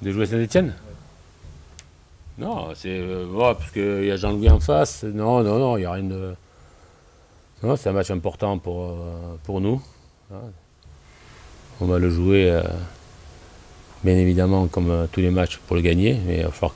De jouer Saint-Etienne? Non, c'est parce qu'il y a Jean-Louis en face. Non, non, non, il n'y a rien de. Non, c'est un match important pour nous. On va le jouer, bien évidemment, comme tous les matchs pour le gagner, mais il va falloir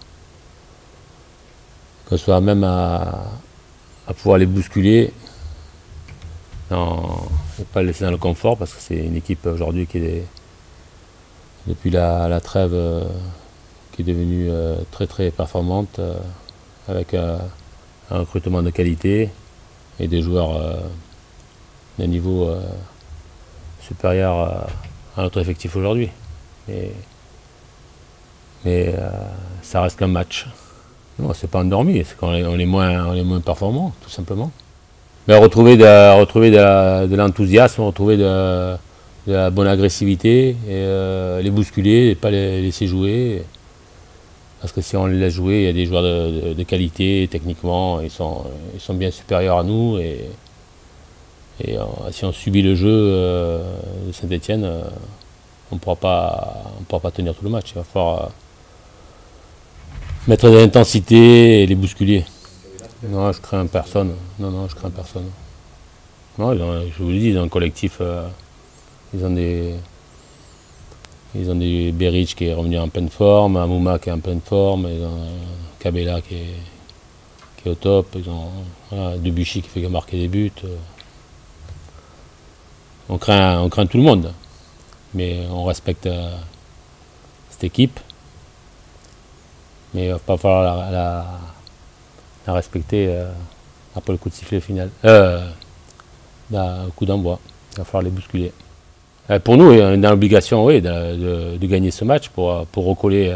qu'on soit même à pouvoir les bousculer et pas le laisser dans le confort, parce que c'est une équipe aujourd'hui qui est, depuis la trêve, qui est devenue très très performante, avec un recrutement de qualité et des joueurs d'un niveau supérieur à notre effectif aujourd'hui. Mais ça reste qu'un match. Non, c'est pas endormi, c'est qu'on est moins performants, tout simplement. Mais retrouver de l'enthousiasme, retrouver de la bonne agressivité, et les bousculer, et pas les laisser jouer. Parce que si on les laisse jouer, il y a des joueurs de qualité, techniquement, ils sont bien supérieurs à nous. Et si on subit le jeu de Saint-Etienne, on ne pourra pas tenir tout le match. Il va falloir mettre de l'intensité et les bousculer. Non, je crains personne. Non, non, je crains personne. Non, je vous le dis, ils ont un collectif. Ils ont des Beric qui est revenu en pleine forme, Amouma qui est en pleine forme, ils ont Kabela qui est au top, ils ont Debuchy qui fait marquer des buts. On craint tout le monde, mais on respecte cette équipe. Mais il va pas falloir la respecter après le coup de sifflet final. Le coup d'envoi. Il va falloir les bousculer. Pour nous, on est dans l'obligation, oui, de gagner ce match pour recoller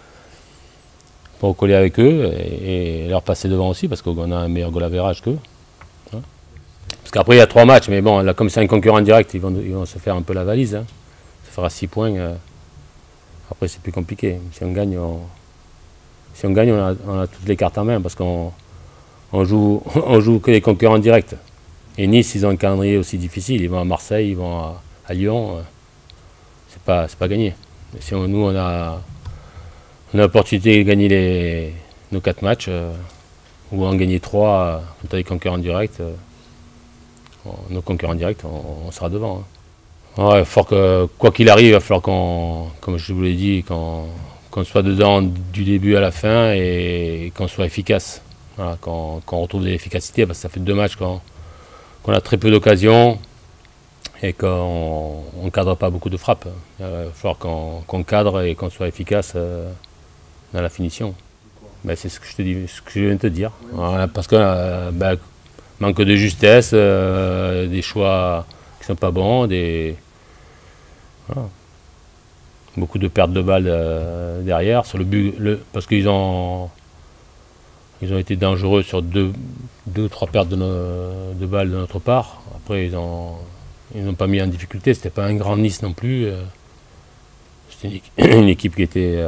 avec eux et leur passer devant aussi, parce qu'on a un meilleur goal average qu'eux. Hein. Parce qu'après, il y a 3 matchs, mais bon, là, comme c'est un concurrent direct, ils vont se faire un peu la valise. Hein. Ça fera 6 points. Après, c'est plus compliqué. Si on gagne, on a toutes les cartes en main, parce qu'on joue que les concurrents directs. Et Nice, ils ont un calendrier aussi difficile. Ils vont à Marseille, ils vont à Lyon. C'est pas gagné. Mais si nous, on a l'opportunité de gagner nos 4 matchs, ou en gagner 3 contre les concurrents directs, nos concurrents directs, on sera devant. Hein. Ouais, quoi qu'il arrive, il va falloir comme je vous l'ai dit, qu'on soit dedans du début à la fin et qu'on soit efficace. Voilà, qu'on retrouve de l'efficacité, parce que ça fait 2 matchs qu'on a très peu d'occasions et qu'on ne cadre pas beaucoup de frappes. Il va falloir qu'on cadre et qu'on soit efficace dans la finition. Ben, c'est ce que je viens de te dire. Voilà, parce que manque de justesse, des choix qui ne sont pas bons, voilà. Beaucoup de pertes de balles derrière, sur le but, parce qu'ils ont été dangereux sur 2 ou 3 pertes de balles de notre part. Après, ils n'ont pas mis en difficulté. C'était pas un grand Nice non plus. C'était une équipe qui était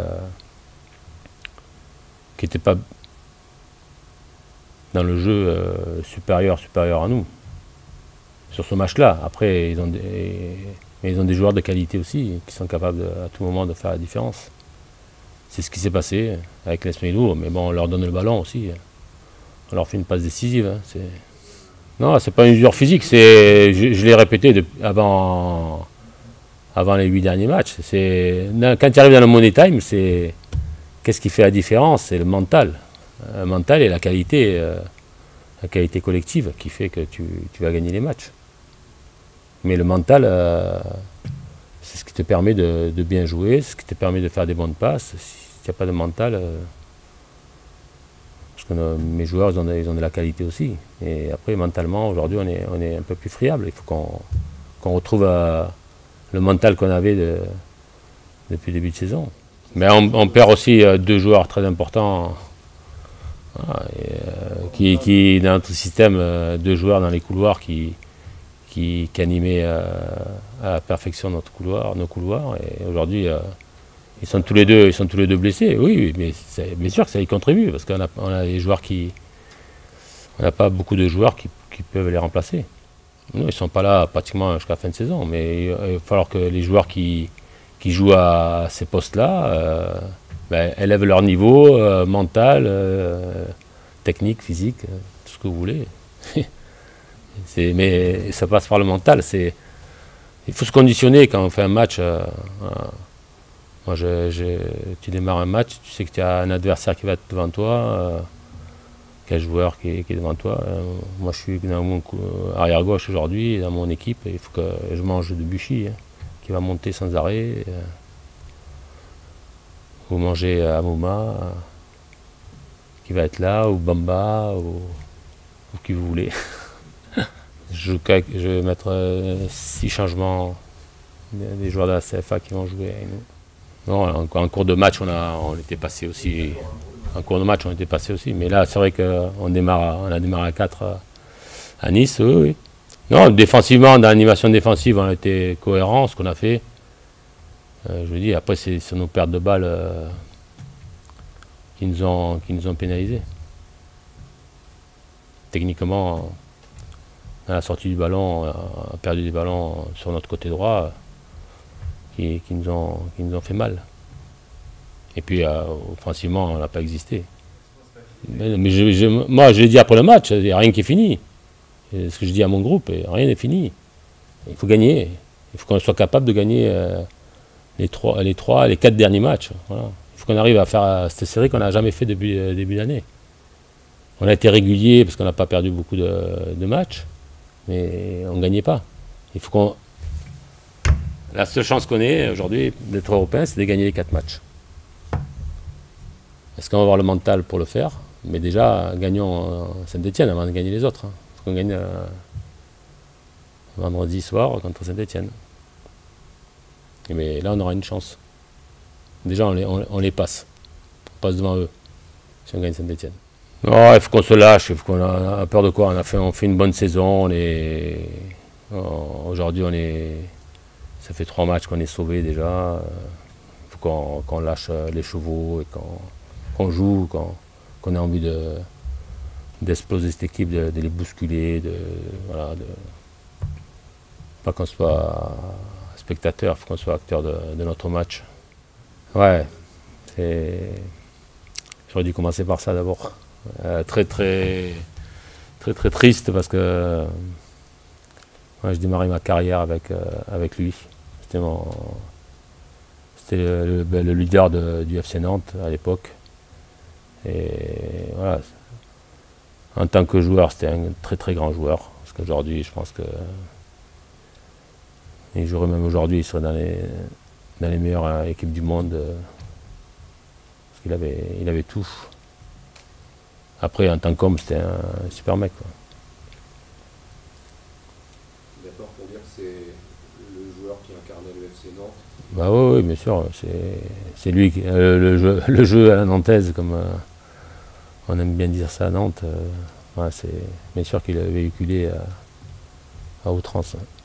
pas dans le jeu supérieur à nous sur ce match-là. Après, ils ont des joueurs de qualité aussi qui sont capables à tout moment de faire la différence. C'est ce qui s'est passé avec l'Esmeilou, mais bon, on leur donne le ballon aussi. On leur fait une passe décisive. Hein, non, c'est pas une usure physique, je l'ai répété avant les 8 derniers matchs. Quand tu arrives dans le Money Time, qu'est-ce qui fait la différence? C'est le mental. Le mental et la qualité collective qui fait que tu vas gagner les matchs. Mais le mental, c'est ce qui te permet de bien jouer, ce qui te permet de faire des bonnes passes. Si tu n'as pas de mental, parce que mes joueurs, ils ont de la qualité aussi. Et après, mentalement, aujourd'hui, on est un peu plus friable. Il faut qu'on retrouve le mental qu'on avait depuis le début de saison. Mais on perd aussi 2 joueurs très importants. Voilà, qui dans notre système, 2 joueurs dans les couloirs qui animaient à la perfection nos couloirs. Et aujourd'hui, ils sont tous les deux blessés. Oui, mais bien sûr que ça y contribue, parce qu'on a des joueurs on n'a pas beaucoup de joueurs qui peuvent les remplacer. Non, ils ne sont pas là pratiquement jusqu'à la fin de saison, mais il va falloir que les joueurs qui qui jouent à ces postes-là, ben, élèvent leur niveau mental, technique, physique, tout ce que vous voulez. Mais ça passe par le mental. Il faut se conditionner quand on fait un match. Moi, tu démarres un match, tu sais que tu as un adversaire qui va être devant toi, quel joueur qui est devant toi. Moi, je suis dans mon arrière-gauche aujourd'hui, dans mon équipe, il faut que je mange Debuchy, qui va monter sans arrêt. Vous mangez Amouma, qui va être là, ou Bamba, ou qui vous voulez. Je vais mettre 6 changements des joueurs de la CFA qui vont jouer avec nous. Non, en cours de match, on était passé aussi. En cours de match, on était passé aussi. Mais là, c'est vrai qu'on a démarré à 4 à Nice. Oui. Non, défensivement, dans l'animation défensive, on a été cohérent, ce qu'on a fait. Je veux dire, après, c'est sur nos pertes de balles qui nous ont pénalisés. Techniquement, à la sortie du ballon, on a perdu des ballons sur notre côté droit qui nous ont fait mal. Et puis offensivement, on n'a pas existé. Mais moi, je l'ai dit après le match, il n'y a rien qui est fini. C'est ce que je dis à mon groupe, rien n'est fini. Il faut gagner. Il faut qu'on soit capable de gagner les 4 derniers matchs. Voilà. Il faut qu'on arrive à faire cette série qu'on n'a jamais fait depuis début d'année. On a été régulier parce qu'on n'a pas perdu beaucoup de matchs, mais on ne gagnait pas. Il faut qu'on... La seule chance qu'on ait aujourd'hui d'être européen, c'est de gagner les 4 matchs. Est-ce qu'on va avoir le mental pour le faire? Mais déjà, gagnons Saint-Etienne avant de gagner les autres. Il faut qu'on gagne vendredi soir contre Saint-Etienne. Mais là, on aura une chance. Déjà, on les passe. On passe devant eux si on gagne Saint-Etienne. Non, il faut qu'on se lâche. Il faut qu'on a peur de quoi? On fait une bonne saison. Aujourd'hui, ça fait 3 matchs qu'on est sauvés déjà. Il faut qu'on lâche les chevaux et qu'on joue, qu'on ait envie d'exploser cette équipe, de les bousculer, pas qu'on soit spectateur, il faut qu'on soit acteur de notre match. Ouais, j'aurais dû commencer par ça d'abord. Très triste parce que je démarrais ma carrière avec lui. C'était le leader du FC Nantes à l'époque. Et voilà. En tant que joueur, c'était un très grand joueur. Parce qu'aujourd'hui, je pense que il jouerait même aujourd'hui, il serait dans les meilleures équipes du monde. Parce qu'il avait tout. Après, en tant qu'homme, c'était un super mec, quoi. D'accord pour dire que c'est le joueur qui incarnait le FC Nantes? Bah oui, bien sûr. C'est lui, le jeu à la nantaise, comme on aime bien dire ça à Nantes. Ouais, c'est bien sûr qu'il a véhiculé à outrance.